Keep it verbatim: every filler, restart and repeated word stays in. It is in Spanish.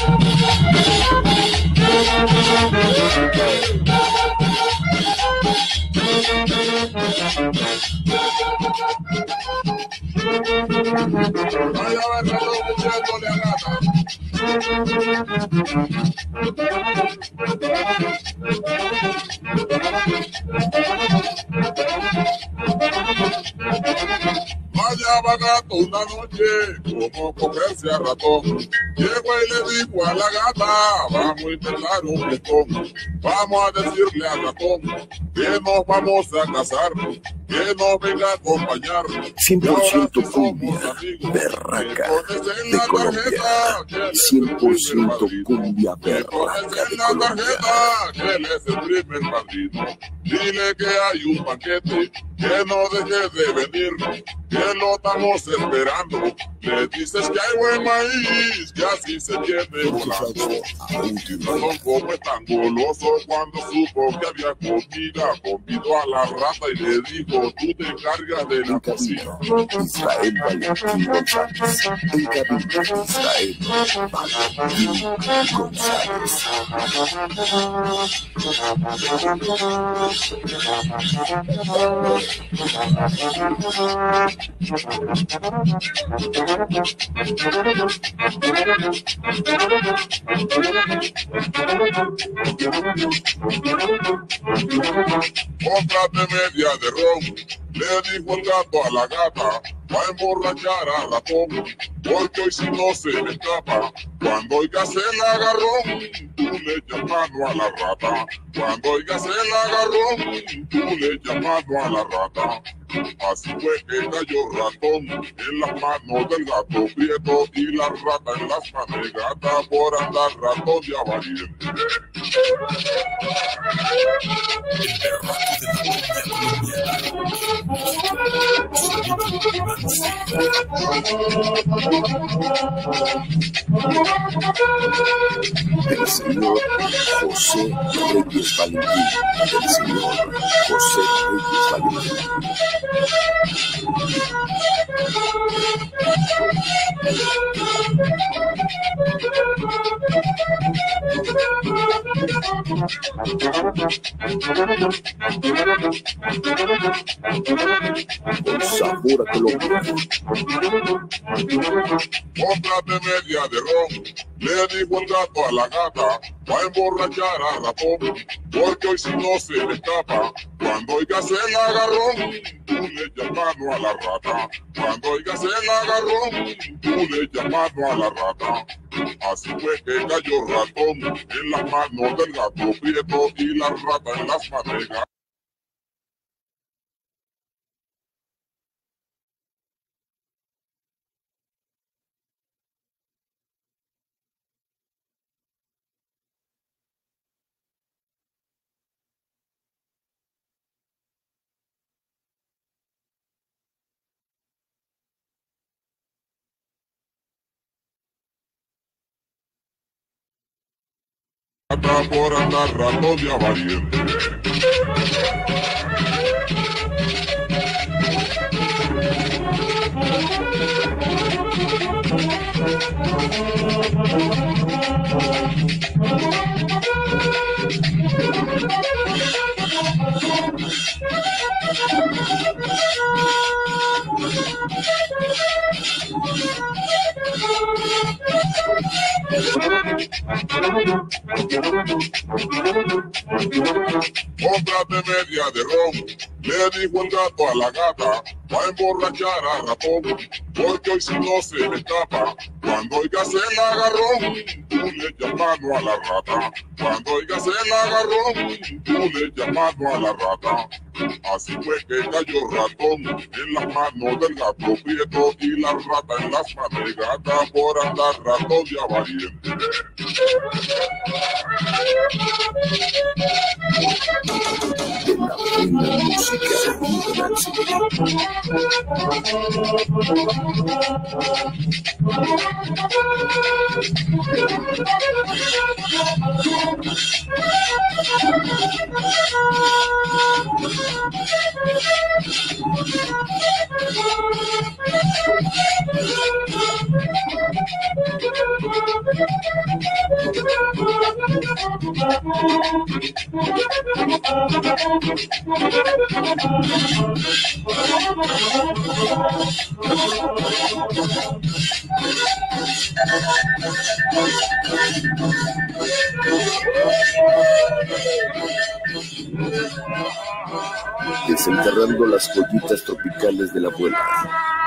Vaya a ver, reloj diciéndole a gata. Vaya gato una noche, como comerse a ratón. Llegó y le dijo a la gata, vamos a intentar un fiestón. Vamos a decirle al ratón que nos vamos a casar, que nos venga a acompañar. cien por ciento cumbia, berraca de Colombia. cien por ciento cumbia, berraca de Colombia. Que él es el primer padrino. Dile que hay un paquete, que no deje de venir, que lo estamos esperando. Le dices que hay buen maíz, que así se viene volando. Razón como es tan goloso, cuando supo que había comida, convidó a la rata y le dijo, tú te encargas de la cocina. Israel Valentín González. En cabina, Israel Valentín González. Cómprate media de ron, le dijo el gato a la gata, va a emborrachar al ratón, porque hoy si no se me escapa. Cuando oigas el agarrón, tú le echas mano a la rata. Cuando oigas el agarrón, tú le echas mano a la rata. Así fue que cayó ratón en las manos del gato prieto y la rata en las manos de gata por andar ratón ya valiente. El señor José Reyes Valentín. El señor José Reyes Valentín. Con sabor a Colombia. Cómprate media de ron, le dijo el gato a la gata, va a emborrachar al ratón, porque hoy si no se me escapa. Cuando oigas el agarrón, tú le echas mano a la rata. Cuando oigas el agarrón, tú le echas mano a la rata. Así fue que cayó ratón en las manos del gato prieto y la rata en las manos de gata. Por andar ratón ya valiente. Cómprate media de ron, le dijo el gato a la gata, va a emborrachar al ratón, porque hoy si no se me escapa. Cuando oigas el agarrón, tú le echas mano a la rata. Cuando oigas el agarrón, tú le echas mano a la rata. Así fue que cayó ratón en las manos del gato prieto y la rata en las manos de gata por andar ratón ya valiente. De la buena música internacional. Desenterrando las joyitas tropicales de la abuela.